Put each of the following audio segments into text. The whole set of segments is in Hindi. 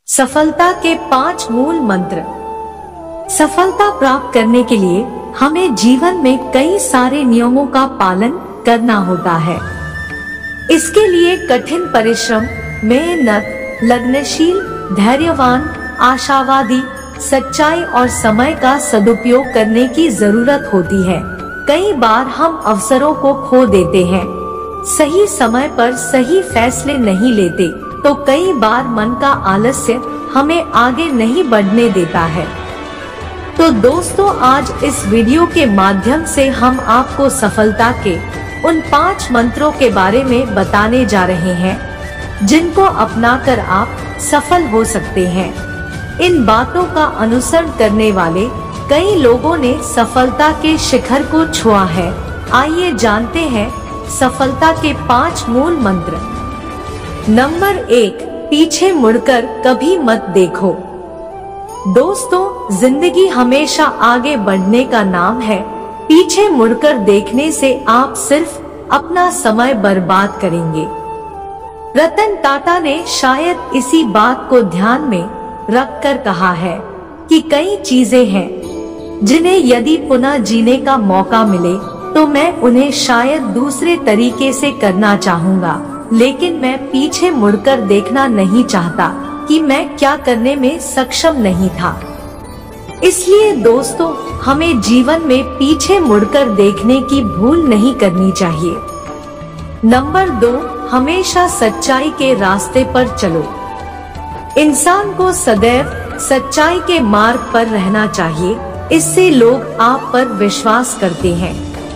सफलता के 5 मूल मंत्र। सफलता प्राप्त करने के लिए हमें जीवन में कई सारे नियमों का पालन करना होता है। इसके लिए कठिन परिश्रम, मेहनत, लगनशील, धैर्यवान, आशावादी, सच्चाई और समय का सदुपयोग करने की जरूरत होती है। कई बार हम अवसरों को खो देते हैं, सही समय पर सही फैसले नहीं लेते, तो कई बार मन का आलस्य हमें आगे नहीं बढ़ने देता है। तो दोस्तों, आज इस वीडियो के माध्यम से हम आपको सफलता के उन 5 मंत्रों के बारे में बताने जा रहे हैं, जिनको अपनाकर आप सफल हो सकते हैं। इन बातों का अनुसरण करने वाले कई लोगों ने सफलता के शिखर को छुआ है। आइए जानते हैं सफलता के 5 मूल मंत्र। नंबर 1, पीछे मुड़कर कभी मत देखो। दोस्तों, जिंदगी हमेशा आगे बढ़ने का नाम है। पीछे मुड़कर देखने से आप सिर्फ अपना समय बर्बाद करेंगे। रतन टाटा ने शायद इसी बात को ध्यान में रखकर कहा है कि कई चीजें हैं जिन्हें यदि पुनः जीने का मौका मिले तो मैं उन्हें शायद दूसरे तरीके से करना चाहूँगा, लेकिन मैं पीछे मुड़कर देखना नहीं चाहता कि मैं क्या करने में सक्षम नहीं था। इसलिए दोस्तों, हमें जीवन में पीछे मुड़कर देखने की भूल नहीं करनी चाहिए। नंबर 2, हमेशा सच्चाई के रास्ते पर चलो। इंसान को सदैव सच्चाई के मार्ग पर रहना चाहिए, इससे लोग आप पर विश्वास करते हैं।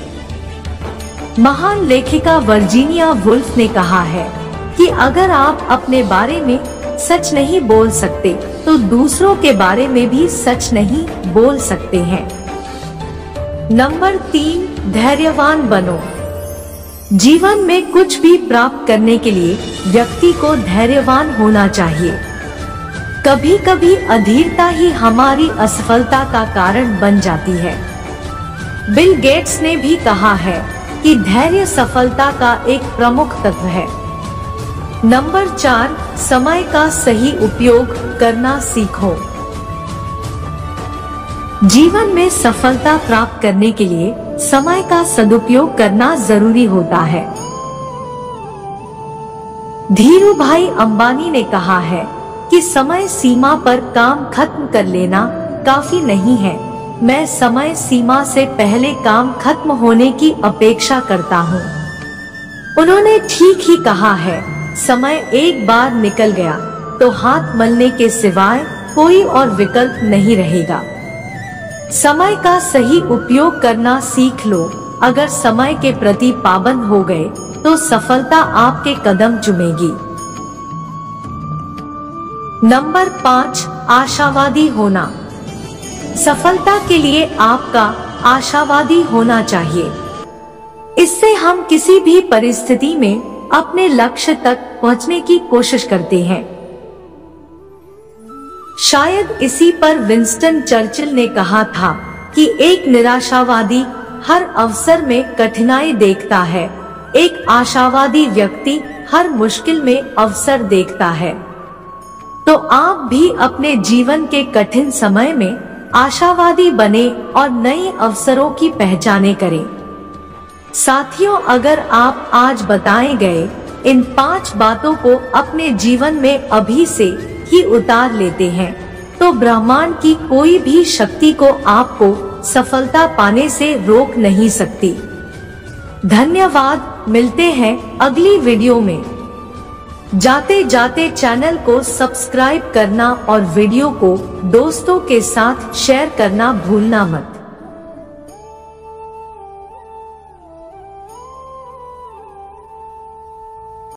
महान लेखिका वर्जीनिया वुल्फ ने कहा है कि अगर आप अपने बारे में सच नहीं बोल सकते तो दूसरों के बारे में भी सच नहीं बोल सकते हैं। नंबर 3, धैर्यवान बनो। जीवन में कुछ भी प्राप्त करने के लिए व्यक्ति को धैर्यवान होना चाहिए। कभी कभी अधीरता ही हमारी असफलता का कारण बन जाती है। बिल गेट्स ने भी कहा है कि धैर्य सफलता का एक प्रमुख तत्व है। नंबर 4, समय का सही उपयोग करना सीखो। जीवन में सफलता प्राप्त करने के लिए समय का सदुपयोग करना जरूरी होता है। धीरूभाई अंबानी ने कहा है कि समय सीमा पर काम खत्म कर लेना काफी नहीं है। मैं समय सीमा से पहले काम खत्म होने की अपेक्षा करता हूँ। उन्होंने ठीक ही कहा है, समय एक बार निकल गया तो हाथ मलने के सिवाय कोई और विकल्प नहीं रहेगा। समय का सही उपयोग करना सीख लो। अगर समय के प्रति पाबंद हो गए तो सफलता आपके कदम चूमेगी। नंबर 5, आशावादी होना। सफलता के लिए आपका आशावादी होना चाहिए। इससे हम किसी भी परिस्थिति में अपने लक्ष्य तक पहुंचने की कोशिश करते हैं। शायद इसी पर विंस्टन चर्चिल ने कहा था कि एक निराशावादी हर अवसर में कठिनाई देखता है, एक आशावादी व्यक्ति हर मुश्किल में अवसर देखता है। तो आप भी अपने जीवन के कठिन समय में आशावादी बने और नए अवसरों की पहचाने करें। साथियों, अगर आप आज बताए गए इन 5 बातों को अपने जीवन में अभी से ही उतार लेते हैं तो ब्रह्मांड की कोई भी शक्ति को आपको सफलता पाने से रोक नहीं सकती। धन्यवाद। मिलते हैं अगली वीडियो में। जाते जाते चैनल को सब्सक्राइब करना और वीडियो को दोस्तों के साथ शेयर करना भूलना मत।